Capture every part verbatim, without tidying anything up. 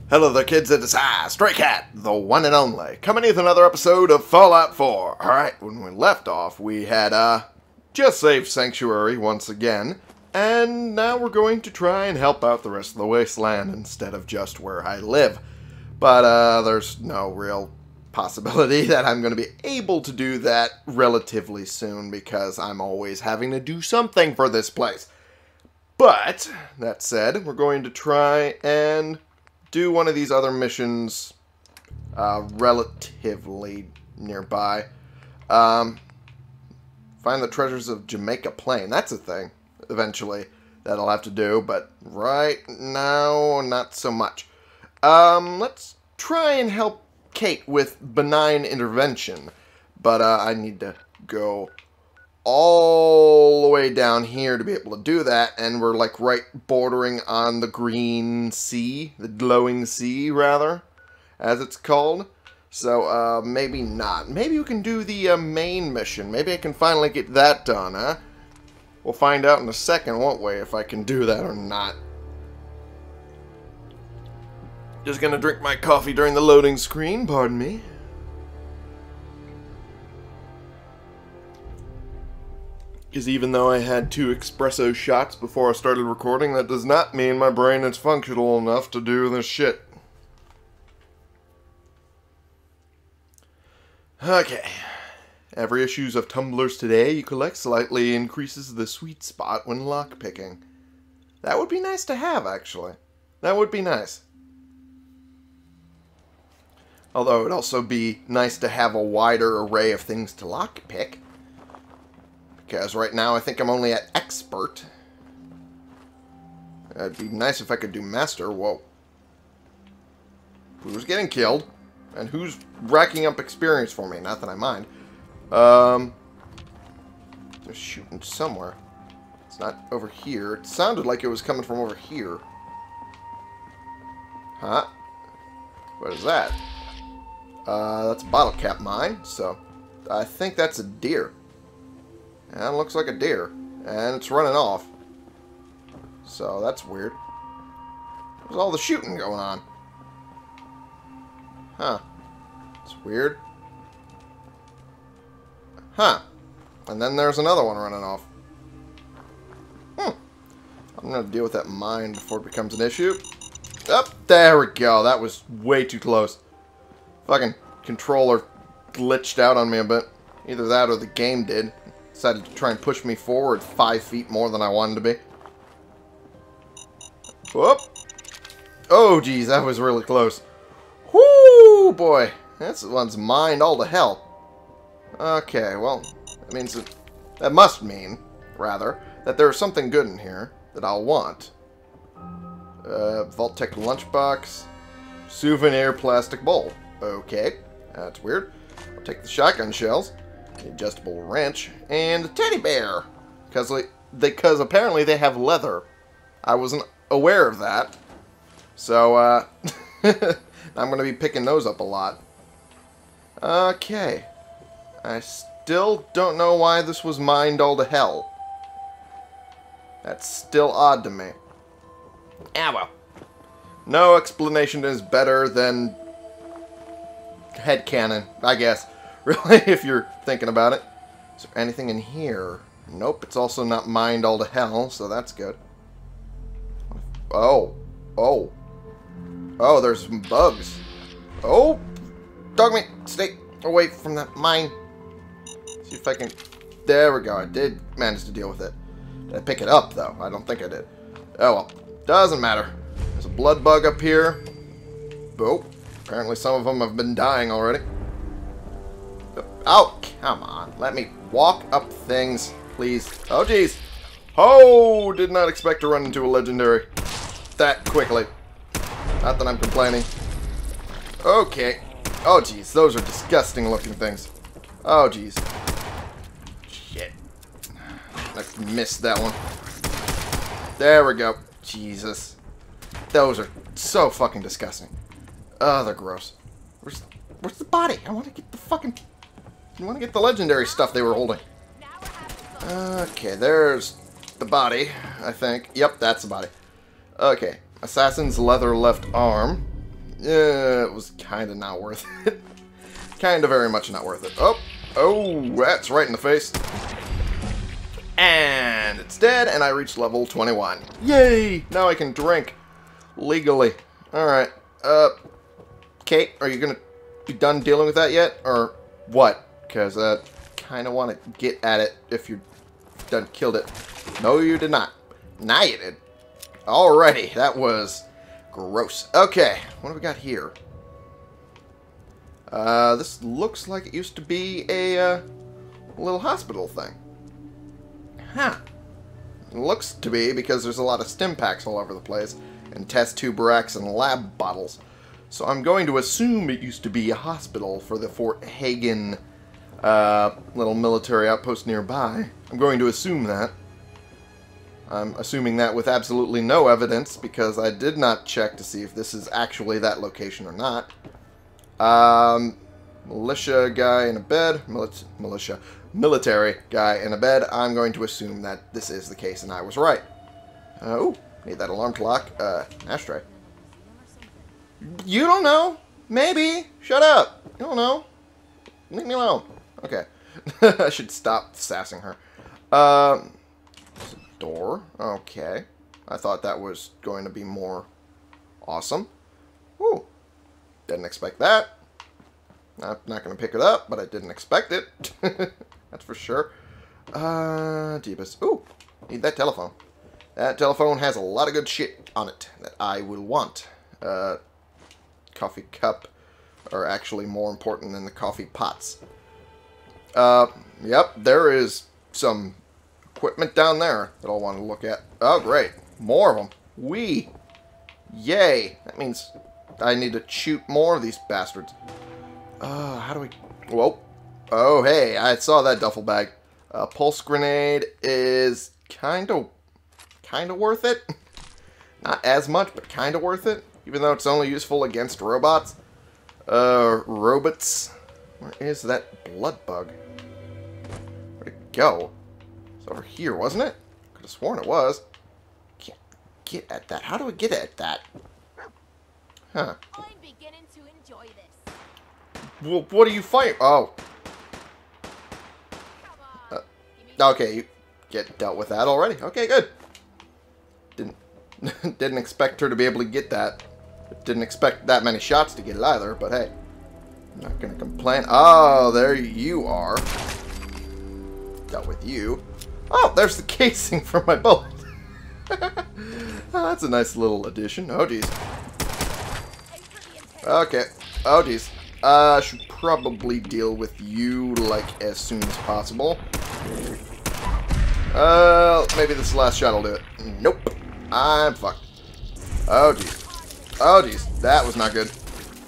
Hello there kids, it is I, Stray Cat, the one and only, coming with another episode of Fallout four. Alright, when we left off, we had, uh, just saved Sanctuary once again, and now we're going to try and help out the rest of the wasteland instead of just where I live. But, uh, there's no real possibility that I'm going to be able to do that relatively soon, because I'm always having to do something for this place. But, that said, we're going to try and do one of these other missions uh, relatively nearby. Um, find the treasures of Jamaica Plain. That's a thing, eventually, that I'll have to do, but right now, not so much. Um, let's try and help Kate with benign intervention, but uh, I need to go all the way down here to be able to do that, and we're like right bordering on the green sea, the glowing sea rather, as it's called. So uh, maybe not. Maybe we can do the uh, main mission. Maybe I can finally get that done, huh? We'll find out in a second, won't we, if I can do that or not. Just gonna drink my coffee during the loading screen, pardon me. Because even though I had two espresso shots before I started recording, that does not mean my brain is functional enough to do this shit. Okay. Every issues of tumblers today you collect slightly increases the sweet spot when lockpicking. That would be nice to have, actually. That would be nice. Although it would also be nice to have a wider array of things to lockpick. Because right now I think I'm only at expert. It'd be nice if I could do master. Whoa. Who's getting killed? And who's racking up experience for me? Not that I mind. Um, they're shooting somewhere. It's not over here. It sounded like it was coming from over here. Huh? What is that? Uh, that's a bottle cap mine. So, I think that's a deer. And it looks like a deer. And it's running off. So that's weird. There's all the shooting going on. Huh. It's weird. Huh. And then there's another one running off. Hmm. I'm going to deal with that mine before it becomes an issue. Up, there we go. That was way too close. Fucking controller glitched out on me a bit. Either that or the game did. Decided to try and push me forward five feet more than I wanted to be. Whoop. Oh, geez, that was really close. Whoo, boy. This one's mined all to hell. Okay, well, that means that, that must mean, rather, that there's something good in here that I'll want. Uh, Vault-Tec lunchbox, souvenir plastic bowl. Okay, that's weird. I'll take the shotgun shells. The adjustable wrench, and the teddy bear. Because they, because apparently they have leather. I wasn't aware of that. So, uh, I'm going to be picking those up a lot. Okay. I still don't know why this was mined all to hell. That's still odd to me. Ah, well. No explanation is better than headcanon, I guess. Really, if you're thinking about it. Is there anything in here? Nope, it's also not mined all to hell, so that's good. Oh. Oh. Oh, there's some bugs. Oh! Dog meat! Stay away from that mine. See if I can... There we go, I did manage to deal with it. Did I pick it up, though? I don't think I did. Oh well. Doesn't matter. There's a blood bug up here. Oh. Apparently some of them have been dying already. Oh, come on. Let me walk up things, please. Oh, jeez. Oh, did not expect to run into a legendary that quickly. Not that I'm complaining. Okay. Oh, jeez. Those are disgusting looking things. Oh, jeez. Shit. I missed that one. There we go. Jesus. Those are so fucking disgusting. Oh, they're gross. Where's, where's the body? I want to get the fucking... I want to get the legendary stuff they were holding. Okay, there's the body, I think. Yep, that's the body. Okay, assassin's leather left arm. Yeah, it was kind of not worth it. Kind of very much not worth it. Oh, oh, that's right in the face. And it's dead, and I reached level twenty-one. Yay! Now I can drink legally. Alright, uh, Kate, are you gonna be done dealing with that yet? Or what? Because I uh, kind of want to get at it if you're done killed it. No, you did not. Now you did. Alrighty, that was gross. Okay, what do we got here? Uh, this looks like it used to be a uh, little hospital thing. Huh. It looks to be because there's a lot of stim packs all over the place, and test tube racks and lab bottles. So I'm going to assume it used to be a hospital for the Fort Hagen uh, little military outpost nearby. I'm going to assume that. I'm assuming that with absolutely no evidence, because I did not check to see if this is actually that location or not. Um, militia guy in a bed. Mili militia. Military guy in a bed. I'm going to assume that this is the case, and I was right. Uh, oh, need that alarm clock. Uh, ashtray. You don't know. Maybe. Shut up. You don't know. Leave me alone. Okay. I should stop sassing her. Um, door. Okay. I thought that was going to be more awesome. Ooh. Didn't expect that. I'm not going to pick it up, but I didn't expect it. That's for sure. Uh, Jeebus. Ooh, need that telephone. That telephone has a lot of good shit on it that I will want. Uh, coffee cup are actually more important than the coffee pots. Uh, yep, there is some equipment down there that I'll want to look at. Oh, great. More of them. Wee. Yay. That means I need to shoot more of these bastards. Uh, how do we... Whoa. Oh, hey, I saw that duffel bag. Uh, pulse grenade is kind of... kind of worth it. Not as much, but kind of worth it. Even though it's only useful against robots. Uh, robots. Where is that blood bug? Where'd it go? It's over here, wasn't it? Could have sworn it was. Can't get at that. How do I get at that? Huh. I'm beginning to enjoy this. Well, what are you fighting? Oh. Uh, okay, you get dealt with that already. Okay, good. Didn't didn't expect her to be able to get that. Didn't expect that many shots to get it either, but hey. I'm not gonna complain. Oh, there you are. Dealt with you. Oh, there's the casing for my bullet. Oh, that's a nice little addition. Oh, geez. Okay. Oh, geez. Uh, I should probably deal with you, like, as soon as possible. Uh, maybe this last shot will do it. Nope. I'm fucked. Oh, geez. Oh, geez. That was not good.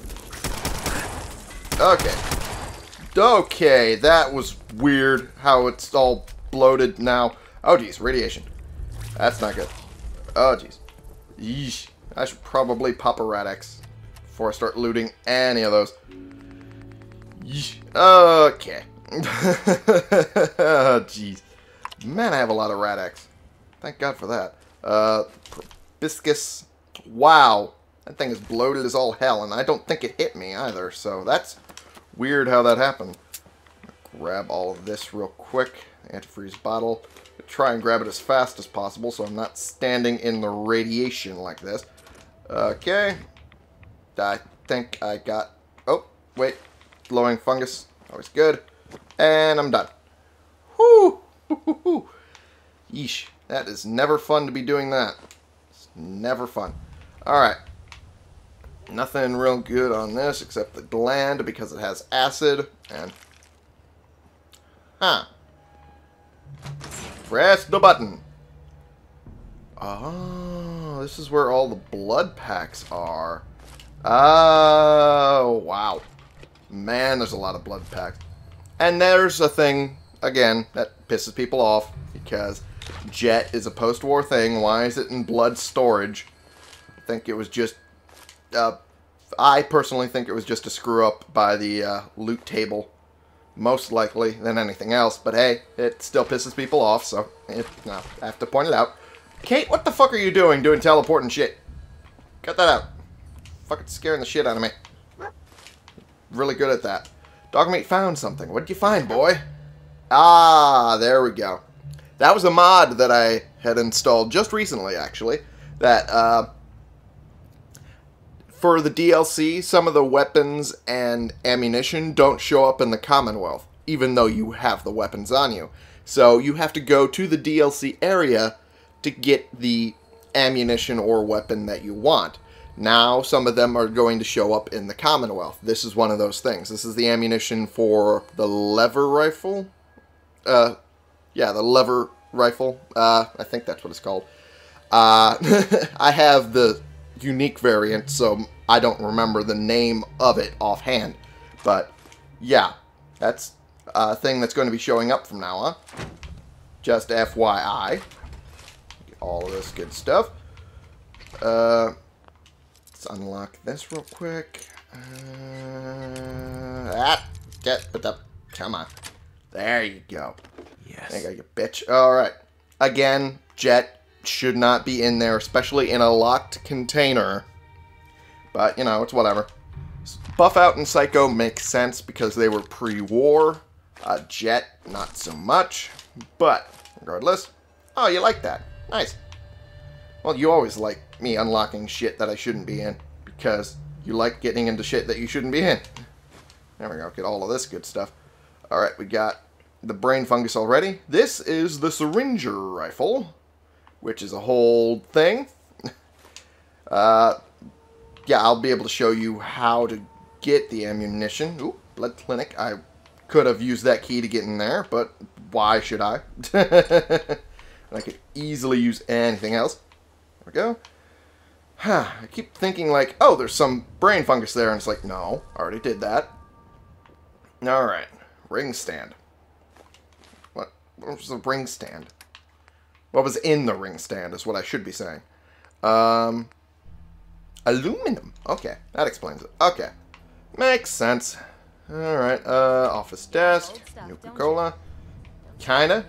Okay. Okay, that was weird how it's all bloated now. Oh, geez. Radiation. That's not good. Oh, geez. Yeesh. I should probably pop a Rad-X before I start looting any of those. Yeesh. Okay. Oh, jeez. Man, I have a lot of Rad-X. Thank God for that. Uh, Probiscus. Wow. That thing is bloated as all hell, and I don't think it hit me either, so that's weird how that happened. Grab all of this real quick. Antifreeze bottle. Try and grab it as fast as possible so I'm not standing in the radiation like this. Okay. I think I got... Oh, wait. Glowing fungus. Always good. And I'm done. Whoo! Yeesh. That is never fun to be doing that. It's never fun. Alright. Nothing real good on this except the gland because it has acid. And... Huh. Press the button. Oh, this is where all the blood packs are. Oh, wow. Man, there's a lot of blood packs. And there's a thing, again, that pisses people off. Because jet is a post-war thing. Why is it in blood storage? I think it was just... Uh, I personally think it was just a screw-up by the uh, loot table. Most likely than anything else. But hey, it still pisses people off, so it, no, I have to point it out. Kate, what the fuck are you doing, doing teleporting shit? Cut that out. fucking scaring the shit out of me. Really good at that. Dog meat found something. What'd you find, boy? Ah, there we go. That was a mod that I had installed just recently, actually. That, uh... for the D L C, some of the weapons and ammunition don't show up in the Commonwealth, even though you have the weapons on you. So you have to go to the D L C area to get the ammunition or weapon that you want. Now, some of them are going to show up in the Commonwealth. This is one of those things. This is the ammunition for the lever rifle. Uh, yeah, the lever rifle. Uh, I think that's what it's called. Uh, I have the unique variant, so I don't remember the name of it offhand. But, yeah, that's a thing that's going to be showing up from now on. Just F Y I. All of this good stuff. Uh, let's unlock this real quick. Uh, ah, get, but up. Come on. There you go. Yes. There you go, you bitch. Alright. Again, Jet should not be in there, especially in a locked container. But, you know, it's whatever. Buff Out and Psycho makes sense because they were pre-war. Uh, Jet, not so much. But, regardless. Oh, you like that. Nice. Well, you always like me unlocking shit that I shouldn't be in. Because you like getting into shit that you shouldn't be in. There we go. Get all of this good stuff. Alright, we got the brain fungus already. This is the syringer rifle. Which is a whole thing. uh, yeah, I'll be able to show you how to get the ammunition. Ooh, blood clinic. I could have used that key to get in there, but why should I? I could easily use anything else. There we go. Huh, I keep thinking like, oh, there's some brain fungus there, and it's like, no, I already did that. Alright, ring stand. What, what was the ring stand? What was in the ring stand is what I should be saying. Um, aluminum. Okay, that explains it. Okay, makes sense. Alright, uh, office desk, Nuka-Cola. Kinda.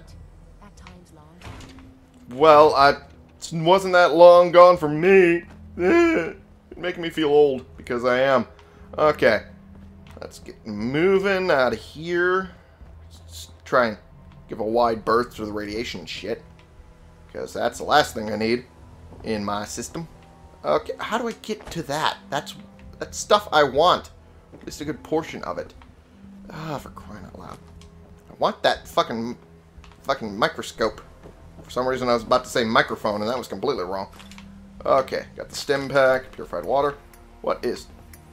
Well, I it wasn't that long gone for me. It's making me feel old, because I am. Okay, let's get moving out of here. Just try and give a wide berth to the radiation shit. Because that's the last thing I need in my system. Okay, how do I get to that? That's that's stuff I want. At least a good portion of it. Ah, for crying out loud. I want that fucking fucking microscope. For some reason I was about to say microphone and that was completely wrong. Okay, got the stim pack, purified water. What is...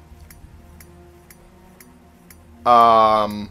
Um...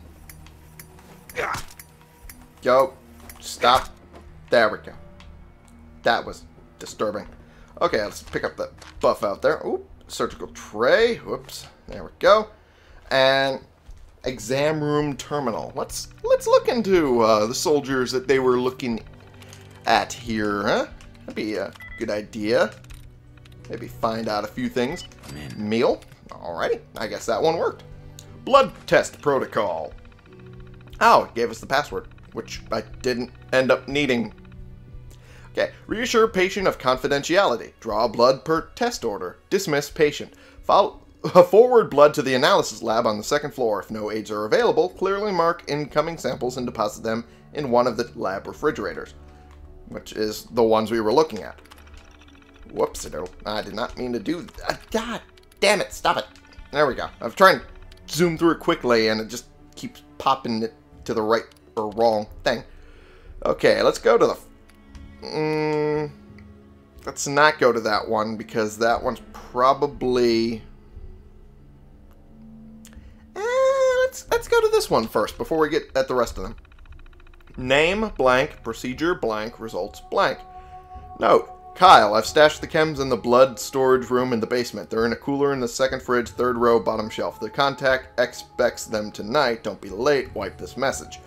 Go. Stop. There we go. That was disturbing. Okay, let's pick up that buff out there. Oop, surgical tray. Whoops. There we go. And exam room terminal. Let's let's look into uh, the soldiers that they were looking at here, huh? That'd be a good idea. Maybe find out a few things. I'm in. Meal. Alrighty. I guess that one worked. Blood test protocol. Oh, it gave us the password, which I didn't end up needing. Okay, reassure patient of confidentiality. Draw blood per test order. Dismiss patient. Follow, forward blood to the analysis lab on the second floor. If no aids are available, clearly mark incoming samples and deposit them in one of the lab refrigerators, which is the ones we were looking at. Whoops, I did not mean to do that. God damn it, stop it. There we go. I was trying to zoom through it quickly and it just keeps popping it to the right or wrong thing. Okay, let's go to the... Mm, let's not go to that one because that one's probably... Eh, let's, let's go to this one first before we get at the rest of them. Name blank, procedure blank, results blank. Note, Kyle, I've stashed the chems in the blood storage room in the basement. They're in a cooler in the second fridge, third row, bottom shelf. The contact expects them tonight. Don't be late. Wipe this message.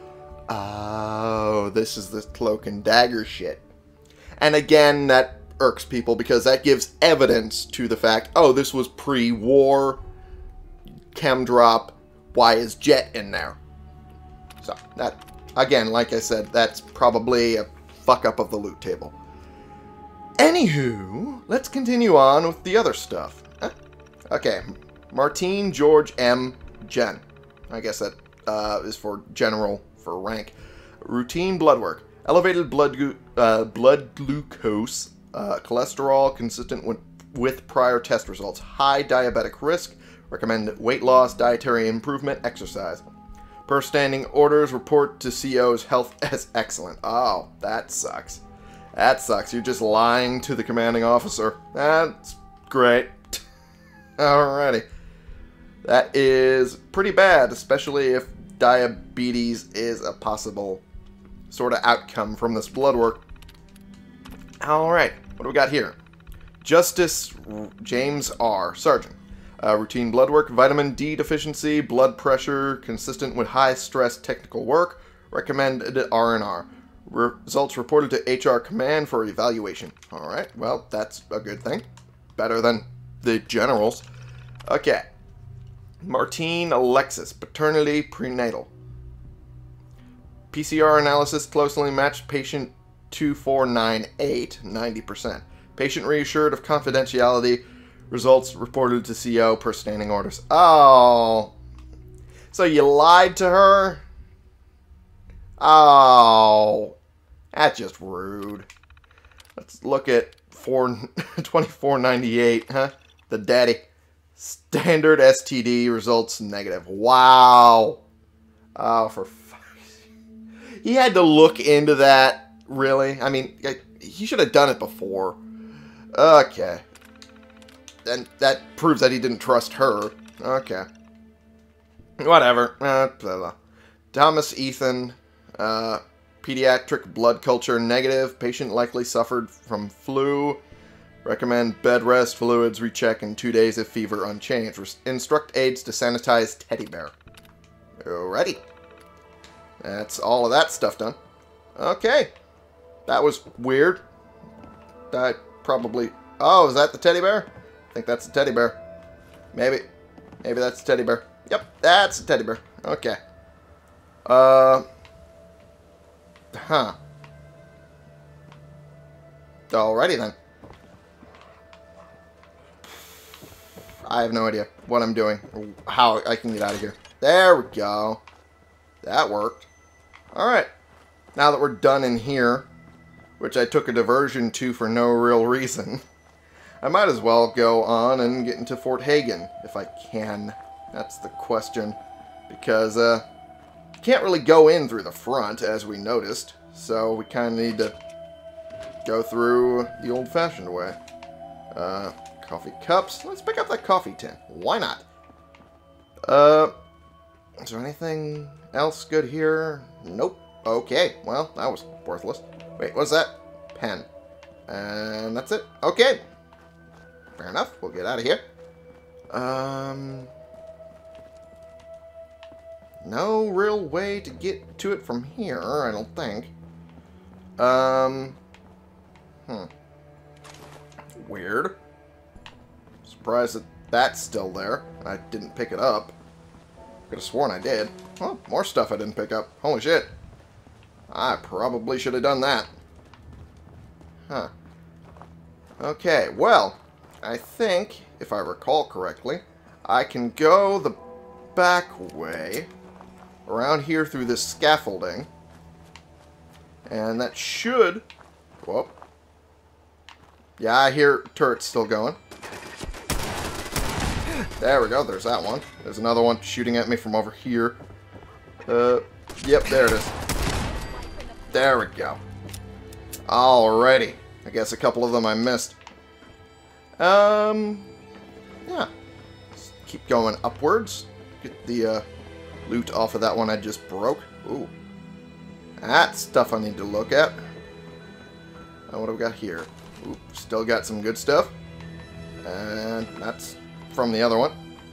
Oh, this is the cloak and dagger shit. And again, that irks people because that gives evidence to the fact, oh, this was pre-war, chem drop, why is Jet in there? So, that, again, like I said, that's probably a fuck-up of the loot table. Anywho, let's continue on with the other stuff. Huh? Okay, Martine George M. Gen. I guess that uh, is for general for rank. Routine blood work. Elevated blood gu uh, blood glucose, uh, cholesterol consistent with, with prior test results. High diabetic risk. Recommend weight loss, dietary improvement, exercise. Per standing orders, report to C O's health as excellent. Oh, that sucks. That sucks. You're just lying to the commanding officer. That's great. Alrighty. That is pretty bad, especially if diabetes is a possible sort of outcome from this blood work. Alright, what do we got here? Justice James R. Sergeant. Uh, routine blood work, vitamin D deficiency, blood pressure, consistent with high-stress technical work. Recommended R and R. Results reported to H R Command for evaluation. Alright, well, that's a good thing. Better than the generals. Okay. Martine Alexis, paternity prenatal. P C R analysis closely matched patient two four nine eight, ninety percent. Patient reassured of confidentiality. Results reported to C O per standing orders. Oh. So you lied to her? Oh. That's just rude. Let's look at twenty-four ninety-eight, huh? The daddy. Standard S T D results negative. Wow. Oh, for fuck's sake. He had to look into that, really? I mean, he should have done it before. Okay. And that proves that he didn't trust her. Okay. Whatever. Uh, blah, blah. Thomas Ethan, uh, pediatric blood culture negative. Patient likely suffered from flu. Recommend bed rest, fluids, recheck in two days if fever unchanged. Rest instruct aides to sanitize teddy bear. Alrighty. That's all of that stuff done. Okay. That was weird. I probably... Oh, is that the teddy bear? I think that's the teddy bear. Maybe. Maybe that's the teddy bear. Yep, that's the teddy bear. Okay. Uh. Huh. Alrighty then. I have no idea what I'm doing or how I can get out of here. There we go. That worked. Alright. Now that we're done in here, which I took a diversion to for no real reason, I might as well go on and get into Fort Hagen, if I can. That's the question. Because, uh, can't really go in through the front, as we noticed. So, we kind of need to go through the old-fashioned way. Uh, coffee cups. Let's pick up that coffee tin. Why not? Uh, is there anything else good here? Nope. Okay, well, that was worthless. Wait, what's that? Pen. And that's it. Okay. Fair enough. We'll get out of here. Um, no real way to get to it from here, I don't think. Um, hmm. Weird. Surprised that that's still there. I didn't pick it up. Could have sworn I did. Well, more stuff I didn't pick up. Holy shit. I probably should have done that. Huh. Okay, well, I think, if I recall correctly, I can go the back way, around here through this scaffolding, and that should... Whoop. Yeah, I hear turrets still going. There we go, there's that one. There's another one shooting at me from over here. Uh, yep, there it is. There we go. Alrighty. I guess a couple of them I missed. Um, yeah. Let's keep going upwards. Get the uh, loot off of that one I just broke. Ooh. That's stuff I need to look at. Uh, what do we got here? Ooh, still got some good stuff. And that's from the other one.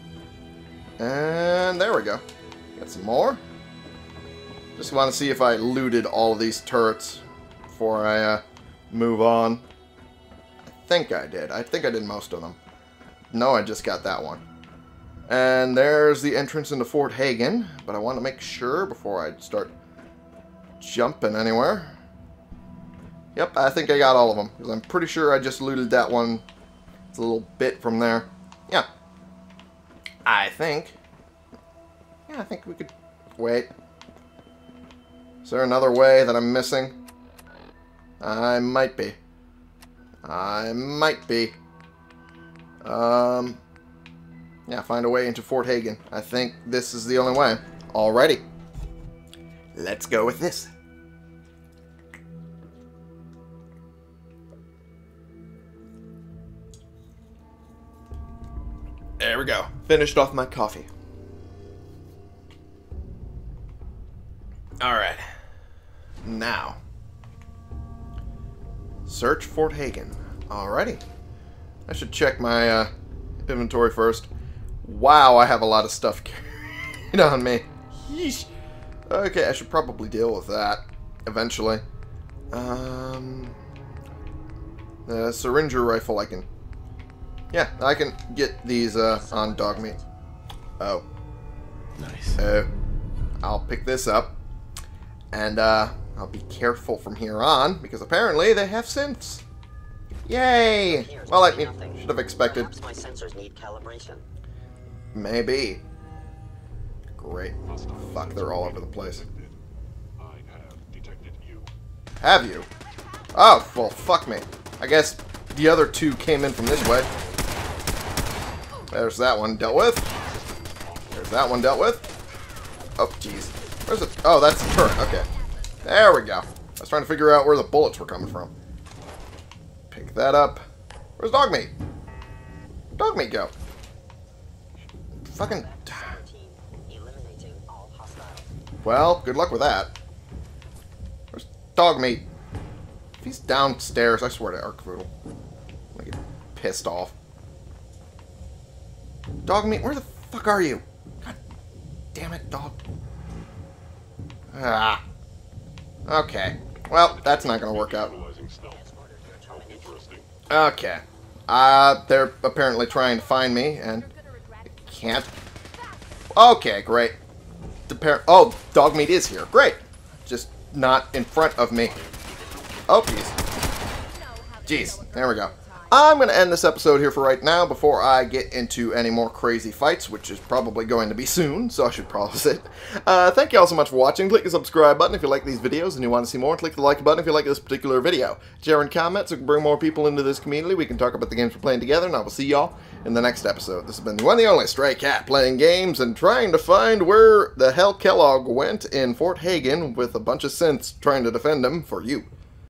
And there we go. Got some more. Just want to see if I looted all of these turrets before I uh, move on. I think I did. I think I did most of them. No, I just got that one. And there's the entrance into Fort Hagen, but I want to make sure before I start jumping anywhere. Yep, I think I got all of them, because I'm pretty sure I just looted that one. It's a little bit from there. Yeah. I think. Yeah, I think we could... Wait. Is there another way that I'm missing? I might be. I might be. Um... Yeah, find a way into Fort Hagen. I think this is the only way. Alrighty. Let's go with this. There we go. Finished off my coffee. Alright. Now. Search Fort Hagen. Alrighty. I should check my uh, inventory first. Wow, I have a lot of stuff carried on me. Yeesh. Okay, I should probably deal with that eventually. Um, the syringer rifle, I can... Yeah, I can get these uh, on dog meat. Oh. Nice. Oh. I'll pick this up. And uh, I'll be careful from here on, because apparently they have synths. Yay! Well, I mean, should have expected. Perhaps my sensors need calibration. Maybe. Great. Fuck, they're all over the place. I have detected you. Have you? Oh, well, fuck me. I guess the other two came in from this way. There's that one dealt with. There's that one dealt with. Oh, jeez. Where's it? Oh, that's the turret. Okay. There we go. I was trying to figure out where the bullets were coming from. Pick that up. Where's dog meat? Dog meat go? Fucking... Eliminating all hostiles. Well, good luck with that. Where's dog meat? If he's downstairs, I swear to Arcvoodle. I'm gonna get pissed off. Dog meat, where the fuck are you? God damn it, dog. Ah. Okay. Well, that's not gonna work out. Okay. Uh, they're apparently trying to find me, and can't. Okay, great. The par oh, dog meat is here. Great. Just not in front of me. Oh, jeez. Jeez. There we go. I'm going to end this episode here for right now before I get into any more crazy fights, which is probably going to be soon, so I should pause it. Uh, thank you all so much for watching. Click the subscribe button if you like these videos and you want to see more. Click the like button if you like this particular video. Share and comment so we can bring more people into this community. We can talk about the games we're playing together, and I will see y'all in the next episode. This has been the one and only Stray Cat, playing games and trying to find where the hell Kellogg went in Fort Hagen with a bunch of synths trying to defend him for you.